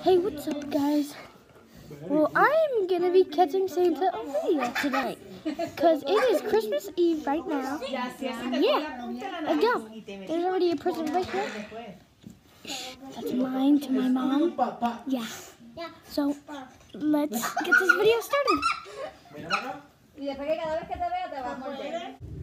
Hey, what's up, guys? Well, I'm gonna be catching Santa a video tonight, because it is Christmas Eve right now. Yeah, let's go. There's already a present right here. That's mine to my mom. Yeah. So, let's get this video started.